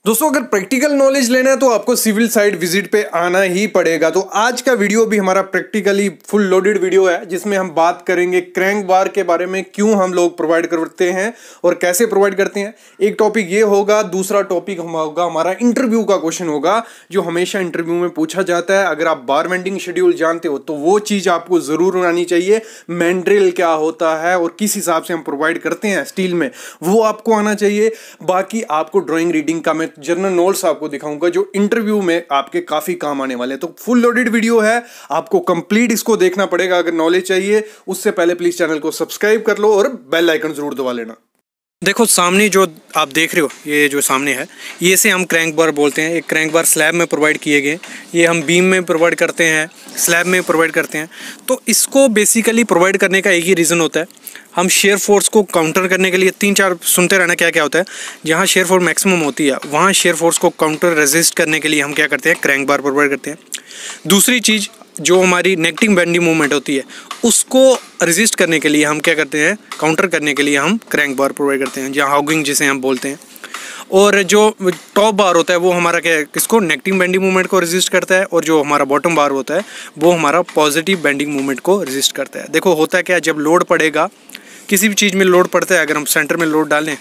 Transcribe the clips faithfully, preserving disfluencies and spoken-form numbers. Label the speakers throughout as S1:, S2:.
S1: दोस्तों अगर practical knowledge लेना है तो आपको सिविल साइट विजिट पे आना ही पड़ेगा। तो आज का वीडियो भी हमारा प्रैक्टिकली फुल लोडेड वीडियो है जिसमें हम बात करेंगे क्रैंक बार के बारे में, क्यों हम लोग प्रोवाइड करते हैं और कैसे प्रोवाइड करते हैं। एक टॉपिक ये होगा, दूसरा टॉपिक होगा हमारा इंटरव्यू का क्वेश्चन होगा जो हमेशा इंटरव्यू में पूछा जाता है। अगर आप बार वेंडिंग शेड्यूल जानते हो तो वो चीज़ आपको ज़रूर आनी चाहिए। मैंड्रिल क्या होता है और किस हिसाब से हम प्रोवाइड करते हैं स्टील में, वो आपको आना चाहिए। बाकी आपको ड्राइंग रीडिंग का मैं जनरल नोट्स आपको दिखाऊंगा जो इंटरव्यू में आपके काफी काम आने वाले हैं। तो फुल लोडेड वीडियो है, आपको कंप्लीट इसको देखना पड़ेगा अगर नॉलेज चाहिए। उससे पहले प्लीज चैनल को सब्सक्राइब कर लो और बेल आइकन जरूर दबा लेना। देखो सामने जो आप देख रहे हो, ये जो सामने है ये से हम क्रैंक बार बोलते हैं। एक क्रैंक बार स्लैब में प्रोवाइड किए गए, ये हम बीम में प्रोवाइड करते हैं, स्लैब में प्रोवाइड करते हैं। तो इसको बेसिकली प्रोवाइड करने का एक ही रीज़न होता है, हम शेयर फोर्स को काउंटर करने के लिए। तीन चार सुनते रहना क्या क्या होता है। जहाँ शेयर फोर्स मैक्सिमम होती है वहाँ शेयर फोर्स को काउंटर रेजिस्ट करने के लिए हम क्या करते हैं, क्रैंक बार प्रोवाइड करते हैं। दूसरी चीज़ जो हमारी नेगेटिव बेंडिंग मूवमेंट होती है उसको रेजिस्ट करने के लिए हम क्या करते हैं, काउंटर करने के लिए हम क्रैंक बार प्रोवाइड करते हैं, जहाँ हॉगिंग जिसे हम बोलते हैं। और जो टॉप बार होता है वो हमारा क्या, किसको, नेगेटिव बेंडिंग मूवमेंट को रेजिस्ट करता है। और जो हमारा बॉटम बार होता है वो हमारा पॉजिटिव बेंडिंग मूवमेंट को रेजिस्ट करता है। देखो होता है क्या, जब लोड पड़ेगा, किसी भी चीज़ में लोड पड़ता है, अगर हम सेंटर में लोड डालें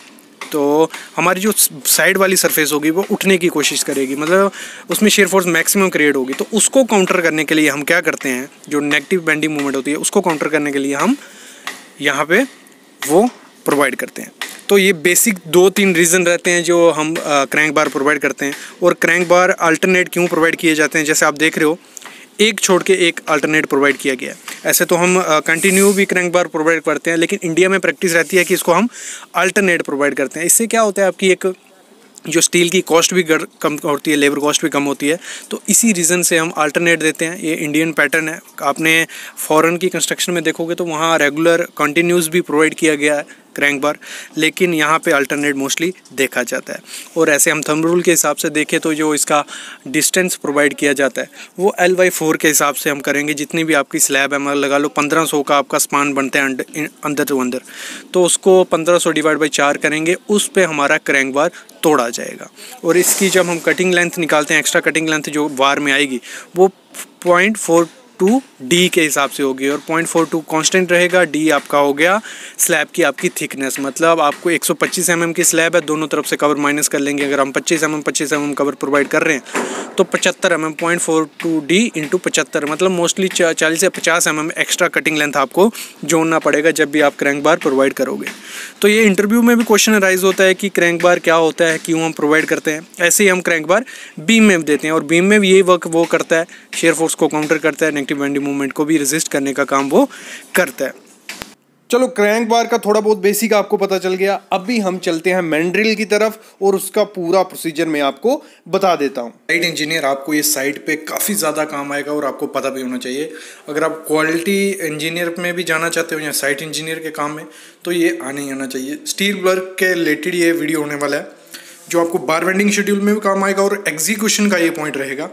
S1: तो हमारी जो साइड वाली सरफेस होगी वो उठने की कोशिश करेगी, मतलब उसमें शेयर फोर्स मैक्सिमम क्रिएट होगी। तो उसको काउंटर करने के लिए हम क्या करते हैं, जो नेगेटिव बेंडिंग मूवमेंट होती है उसको काउंटर करने के लिए हम यहाँ पे वो प्रोवाइड करते हैं। तो ये बेसिक दो तीन रीज़न रहते हैं जो हम क्रैंक बार प्रोवाइड करते हैं। और क्रैंक बार अल्टरनेट क्यों प्रोवाइड किए जाते हैं, जैसे आप देख रहे हो एक छोड़ के एक अल्टरनेट प्रोवाइड किया गया है। ऐसे तो हम कंटिन्यू भी क्रैंक बार प्रोवाइड करते हैं, लेकिन इंडिया में प्रैक्टिस रहती है कि इसको हम अल्टरनेट प्रोवाइड करते हैं। इससे क्या होता है, आपकी एक जो स्टील की कॉस्ट भी कम होती है, लेबर कॉस्ट भी कम होती है। तो इसी रीज़न से हम अल्टरनेट देते हैं। ये इंडियन पैटर्न है। आपने फॉरेन की कंस्ट्रक्शन में देखोगे तो वहाँ रेगुलर कंटिन्यूस भी प्रोवाइड किया गया है क्रैंक बार, लेकिन यहाँ पे अल्टरनेट मोस्टली देखा जाता है। और ऐसे हम थंब रूल के हिसाब से देखें तो जो इसका डिस्टेंस प्रोवाइड किया जाता है वो एल बाई फोर के हिसाब से हम करेंगे। जितनी भी आपकी स्लैब है, मतलब लगा लो पंद्रह सौ का आपका स्पान बनता है अंदर टू अंदर, तो उसको पंद्रह सौ डिवाइड बाई चार करेंगे, उस पर हमारा क्रैंक बार तोड़ा जाएगा। और इसकी जब हम कटिंग लेंथ निकालते हैं, एक्स्ट्रा कटिंग लेंथ जो बार में आएगी वो पॉइंट फोर टू डी के हिसाब से होगी। और पॉइंट फोर टू कॉन्स्टेंट रहेगा। डी आपका हो गया स्लैब की आपकी थिकनेस, मतलब आपको एक सौ पच्चीस एम एम की स्लैब है, दोनों तरफ से कवर माइनस कर लेंगे। अगर हम पच्चीस एम एम पच्चीस एम एम कवर प्रोवाइड कर रहे हैं तो पचहत्तर M M, point four two D into पचहत्तर, मतलब मोस्टली चालीस से पचास M M extra cutting length आपको जोड़ना पड़ेगा जब भी आप क्रैंक बार प्रोवाइड करोगे। तो ये इंटरव्यू में भी क्वेश्चन राइज होता है कि क्रैंक बार क्या होता है, क्यों हम प्रोवाइड करते हैं। ऐसे ही हम क्रैंक बार बीम में देते हैं और बीम में भी यही वर्क वो करता है, शेयर फोर्स को काउंटर करता है, नेगेटिव बेंडिंग मूवमेंट को भी रेजिस्ट करने का काम वो करता है। चलो क्रैंक बार का थोड़ा बहुत बेसिक आपको पता चल गया। अभी हम चलते हैं मैंड्रिल की तरफ और उसका पूरा प्रोसीजर मैं आपको बता देता हूँ। साइट इंजीनियर आपको ये साइट पे काफ़ी ज़्यादा काम आएगा और आपको पता भी होना चाहिए। अगर आप क्वालिटी इंजीनियर में भी जाना चाहते हो या साइट इंजीनियर के काम में, तो ये आने ही आना चाहिए। स्टील वर्क के रिलेटेड ये वीडियो होने वाला है जो आपको बार वेंडिंग शेड्यूल में भी काम आएगा और एग्जीक्यूशन का ये पॉइंट रहेगा,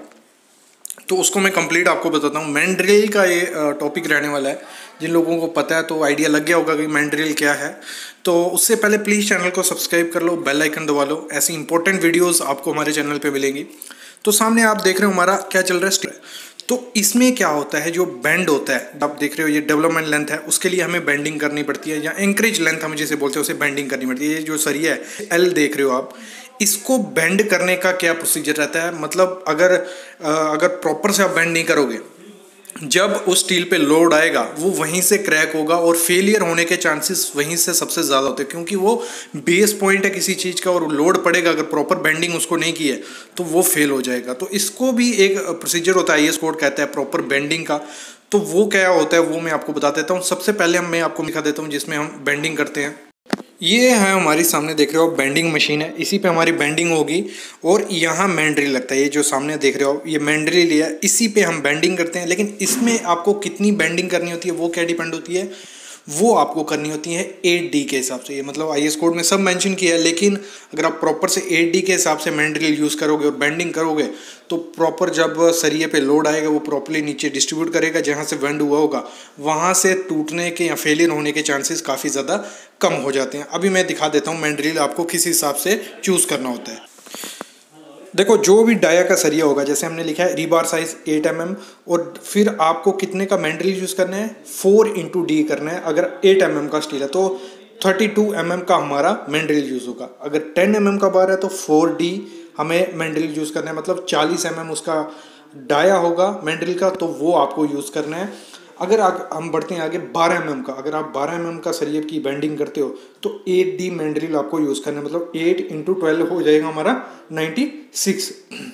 S1: तो उसको मैं कंप्लीट आपको बताता हूँ। मैंड्रिल का ये टॉपिक रहने वाला है। जिन लोगों को पता है तो आइडिया लग गया होगा कि मैंड्रिल क्या है। तो उससे पहले प्लीज़ चैनल को सब्सक्राइब कर लो, बेल आइकन दबा लो, ऐसी इंपॉर्टेंट वीडियोस आपको हमारे चैनल पे मिलेंगी। तो सामने आप देख रहे हो हमारा क्या चल रहा है। तो इसमें क्या होता है, जो बेंड होता है, आप देख रहे हो ये डेवलपमेंट लेंथ है, उसके लिए हमें बेंडिंग करनी पड़ती है, या एंकरेज लेंथ हम जिसे बोलते हैं उसे बेंडिंग करनी पड़ती है। ये जो सरिया है एल देख रहे हो आप, इसको बेंड करने का क्या प्रोसीजर रहता है, मतलब अगर अगर प्रॉपर से आप बेंड नहीं करोगे, जब उस स्टील पे लोड आएगा वो वहीं से क्रैक होगा और फेलियर होने के चांसेस वहीं से सबसे ज़्यादा होते हैं, क्योंकि वो बेस पॉइंट है किसी चीज़ का और लोड पड़ेगा, अगर प्रॉपर बेंडिंग उसको नहीं की है तो वो फेल हो जाएगा। तो इसको भी एक प्रोसीजर होता है, आई एस कोड कहता है प्रॉपर बेंडिंग का। तो वो क्या होता है वो मैं आपको बता देता हूँ। सबसे पहले हम मैं आपको दिखा देता हूँ जिसमें हम बेंडिंग करते हैं। ये है हमारी सामने देख रहे हो बेंडिंग मशीन है, इसी पे हमारी बेंडिंग होगी। और यहाँ मैंड्रिल लगता है, ये जो सामने देख रहे हो ये मैंड्रिल है, इसी पे हम बेंडिंग करते हैं। लेकिन इसमें आपको कितनी बेंडिंग करनी होती है वो क्या डिपेंड होती है, वो आपको करनी होती है एट डी के हिसाब से। ये मतलब आई एस कोड में सब मेंशन किया है, लेकिन अगर आप प्रॉपर से एट डी के हिसाब से मैंड्रिल यूज़ करोगे और बेंडिंग करोगे तो प्रॉपर जब सरिये पे लोड आएगा वो प्रॉपर्ली नीचे डिस्ट्रीब्यूट करेगा, जहाँ से वेंड हुआ होगा वहाँ से टूटने के या फेलियर होने के चांसेस काफ़ी ज़्यादा कम हो जाते हैं। अभी मैं दिखा देता हूँ मैंड्रिल आपको किस हिसाब से चूज़ करना होता है। देखो जो भी डाया का सरिया होगा, जैसे हमने लिखा है rebar size eight M M, और फिर आपको कितने का मैंड्रिल यूज़ करना है, फोर इंटू डी करना है। अगर एट एम एम का स्टील है तो थर्टी टू एम एम का हमारा मैंड्रिल यूज़ होगा। अगर टेन एम एम का बार है तो फोर डी हमें मैंड्रिल यूज़ करना है, मतलब चालीस एम एम उसका डाया होगा मैंड्रिल का, तो वो आपको यूज़ करना है। अगर आग, हम बढ़ते हैं आगे बारह एम एम का, अगर आप बारह एम एम का सरिया की बेंडिंग करते हो तो एट डी मैंड्रिल आपको यूज़ करना है, मतलब एट इंटू ट्वेल्व हो जाएगा हमारा नाइन्टी सिक्स।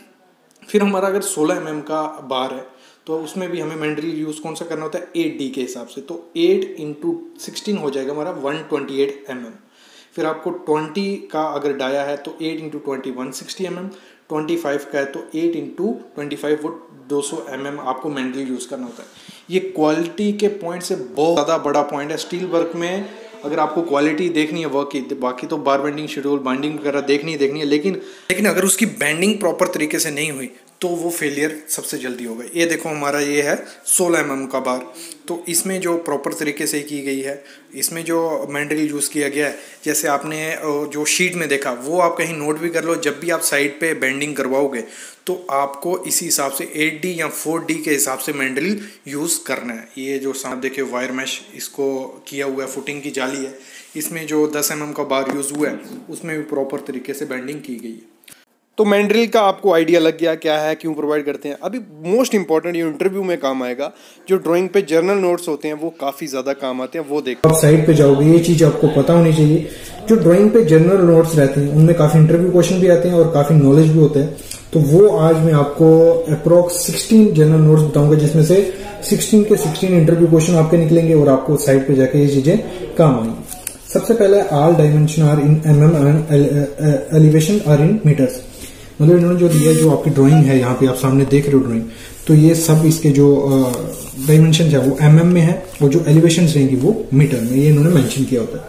S1: फिर हमारा अगर सोलह एम एम का बार है तो उसमें भी हमें मैंड्रिल यूज़ कौन सा करना होता है, एट डी के हिसाब से, तो एट इंटू सिक्सटीन हो जाएगा हमारा one twenty eight M M. फिर आपको ट्वेंटी का अगर डाया है तो eight into twenty one sixty M M, twenty five का है तो एट इंटू ट्वेंटी फाइव वो दो सौ एम एम आपको मैंड्रिल यूज़ करना होता है। ये क्वालिटी के पॉइंट से बहुत ज़्यादा बड़ा पॉइंट है स्टील वर्क में। अगर आपको क्वालिटी देखनी है वर्क की, बाकी तो बार बेंडिंग शेड्यूल बाइंडिंग वगैरह देखनी ही देखनी है, लेकिन लेकिन अगर उसकी बेंडिंग प्रॉपर तरीके से नहीं हुई तो वो फेलियर सबसे जल्दी होगा। ये देखो हमारा ये है सोलह एम एम का बार, तो इसमें जो प्रॉपर तरीके से की गई है, इसमें जो मैंड्रिल यूज़ किया गया है, जैसे आपने जो शीट में देखा वो आप कहीं नोट भी कर लो। जब भी आप साइड पे बेंडिंग करवाओगे तो आपको इसी हिसाब से एट डी या फोर डी के हिसाब से मैंड्रिल यूज़ करना है। ये जो साथ देखिए वायर मैश इसको किया हुआ है, फुटिंग की जाली है, इसमें जो दस एम एम का बार यूज़ हुआ है उसमें भी प्रॉपर तरीके से बेंडिंग की गई है। तो मैंड्रिल का आपको आइडिया लग गया क्या है, क्यों प्रोवाइड करते हैं। अभी मोस्ट इंपॉर्टेंट ये इंटरव्यू में काम आएगा, जो ड्राइंग पे जर्नल नोट्स होते हैं वो काफी ज्यादा काम आते हैं, वो देखो।
S2: आप साइड पे जाओगे ये चीज आपको पता होनी चाहिए, जो ड्राइंग पे जर्नल नोट्स रहते हैं उनमें काफी इंटरव्यू क्वेश्चन भी आते हैं और काफी नॉलेज भी होता है। तो वो आज मैं आपको अप्रोक्स सिक्सटीन जर्नल नोट्स बताऊंगा, जिसमें से सिक्सटीन के सिक्सटीन इंटरव्यू क्वेश्चन आपके निकलेंगे और आपको साइड पे जाके ये चीजें काम आएंगी। सबसे पहले all dimension are in M M and elevation are in meters. मतलब इन्होंने जो दिया, जो आपकी ड्राइंग है यहाँ पे आप सामने देख रहे हो ड्राइंग, तो ये सब इसके जो डायमेंशन है वो एमएम में है और जो एलिवेशन रहेंगी वो मीटर में, ये इन्होंने मेंशन किया होता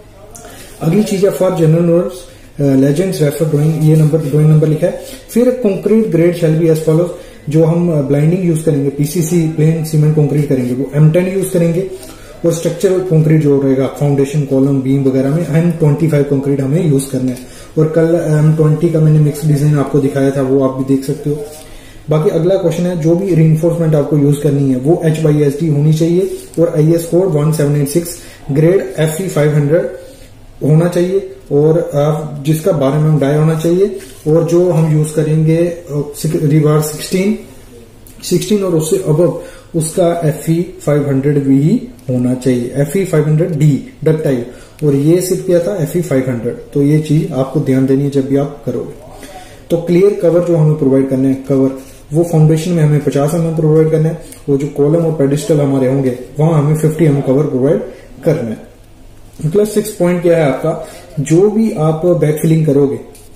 S2: है। अगली चीज है for general notes legends refer drawing, ये नंबर ड्राइंग नंबर लिखा है। फिर concrete grade shall be as follows, जो हम ब्लाइंडिंग यूज करेंगे पीसीसी प्लेन सीमेंट कंक्रीट करेंगे वो एम टेन यूज करेंगे, और स्ट्रक्चरल कंक्रीट जो रहेगा फाउंडेशन कॉलम बीम वगैरह में एम ट्वेंटी फाइव कंक्रीट हमें यूज करना है। और कल एम ट्वेंटी का मैंने मिक्स डिजाइन आपको दिखाया था, वो आप भी देख सकते हो। बाकी अगला क्वेश्चन है, जो भी रीइंफोर्समेंट आपको यूज करनी है वो एच बाई एस डी होनी चाहिए और I S code one seven eight six grade F E five hundred होना चाहिए, और आप जिसका बारह एम एम डाई होना चाहिए, और जो हम यूज करेंगे रिबार सिक्सटीन सिक्सटीन और उससे अबव उसका एफ ई फाइव हंड्रेड भी ही होना चाहिए, F E five hundred D ductile, और ये सिर्फ किया था एफ ई फाइव हंड्रेड। तो ये चीज आपको ध्यान देनी है जब भी आप करोगे। तो क्लियर कवर जो हमें प्रोवाइड करना है, कवर वो फाउंडेशन में हमें पचास एम एम प्रोवाइड करना है, वो जो कॉलम और पेडिस्टल हमारे होंगे वहां हमें fifty M M cover provide करना है। प्लस सिक्स पॉइंट क्या है आपका, जो भी आप बैक फिलिंग करोगे,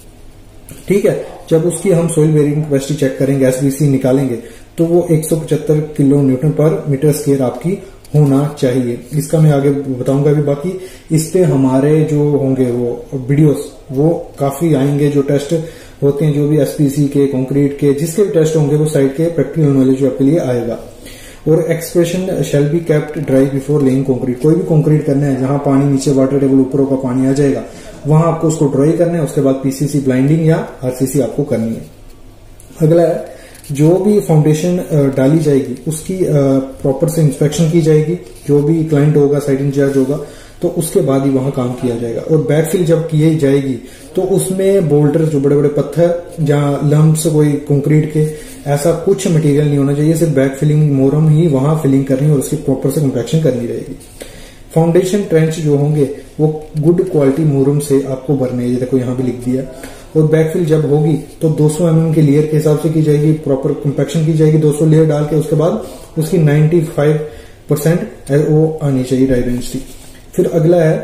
S2: ठीक है, जब उसकी हम सोइल बेरिंग कैपेसिटी चेक करेंगे, एसबीसी निकालेंगे, तो वो एक सौ पचहत्तर kilo newton per meter square आपकी होना चाहिए। इसका मैं आगे बताऊंगा भी। बाकी इस पे हमारे जो होंगे वो वीडियोस वो काफी आएंगे, जो टेस्ट होते हैं जो भी एसपीसी के कंक्रीट के जिसके भी टेस्ट होंगे वो साइड के प्रैक्टिकल नॉलेज आपके लिए आएगा। और expression shall be kept dry before laying concrete, कोई भी कंक्रीट करना है जहां पानी नीचे वाटर टेबल ऊपर का पानी आ जाएगा वहां आपको उसको ड्राई करना है, उसके बाद पीसीसी ब्लाइंडिंग या आरसीसी आपको करनी है। अगला है, जो भी फाउंडेशन डाली जाएगी उसकी प्रॉपर से इंस्पेक्शन की जाएगी, जो भी क्लाइंट होगा साइट इंचार्ज होगा तो उसके बाद ही वहां काम किया जाएगा। और बैकफिल जब की जाएगी तो उसमें बोल्डर जो बड़े बड़े पत्थर जहां लम्प्स कोई कंक्रीट के ऐसा कुछ मटेरियल नहीं होना चाहिए, सिर्फ बैक फिलिंग मोरम ही वहां फिलिंग करनी और उसकी प्रॉपर से कंपैक्शन करनी रहेगी। फाउंडेशन ट्रेंच जो होंगे वो गुड क्वालिटी मोरम से आपको भरने हैं, देखो यहाँ भी लिख दिया। और बैकफिल जब होगी तो दो सौ एम एम के लेयर के हिसाब से की जाएगी, प्रॉपर कंपैक्शन की जाएगी दो सौ लेयर डाल के, उसके बाद उसकी पचानवे परसेंट वो आनी चाहिए डाई डेंसिटी। फिर अगला है,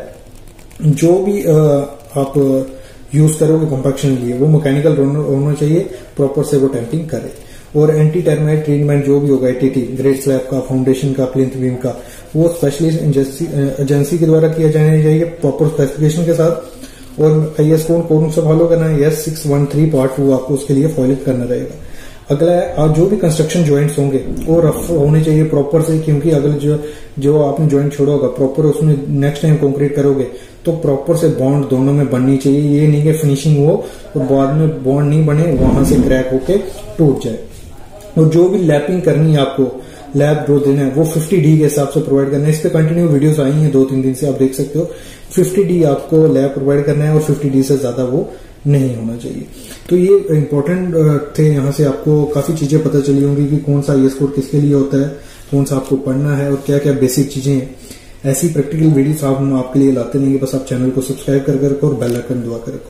S2: जो भी आ, आप यूज करोगे कंपैक्शन के लिए वो मैकेनिकल होना चाहिए, प्रॉपर से वो टैंपिंग करे। और एंटी टर्माइट ट्रीटमेंट जो भी होगा एटीटी ग्रेड स्लैब का, फाउंडेशन का, प्लिंथ बीम का, वो स्पेशलिस्ट एजेंसी के द्वारा किया जाना चाहिए प्रॉपर स्पेसिफिकेशन के साथ। और आई एस कोड कौन सा फॉलो करना है, S six one three part two आपको उसके लिए फॉलो करना रहेगा। अगला है, और जो भी कंस्ट्रक्शन ज्वाइंट्स होंगे वो रफ होने चाहिए प्रॉपर से, क्योंकि अगर जो जो आपने ज्वाइंट छोड़ा होगा प्रॉपर उसमें नेक्स्ट टाइम कंक्रीट करोगे तो प्रॉपर से बॉन्ड दोनों में बननी चाहिए। ये नहीं कि फिनिशिंग हो और बाद में बॉन्ड नहीं बने, वहां से क्रैक होके टूट जाए। और जो भी लैपिंग करनी है आपको, लैप जो देना है वो फिफ्टी डी के हिसाब से प्रोवाइड करना है। इस पे कंटिन्यू वीडियोस आई हैं दो तीन दिन से, आप देख सकते हो। फिफ्टी डी आपको लैप प्रोवाइड करना है और फिफ्टी डी से ज्यादा वो नहीं होना चाहिए। तो ये इंपॉर्टेंट थे, यहाँ से आपको काफी चीजें पता चली होंगी कि कौन सा आईएस कोड किसके लिए होता है, कौन सा आपको पढ़ना है और क्या क्या बेसिक चीजें हैं। ऐसी प्रैक्टिकल वीडियोस हम आपके लिए लाते रहेंगे, बस आप चैनल को सब्सक्राइब कर कर और बेल आइकन दबा कर रखो।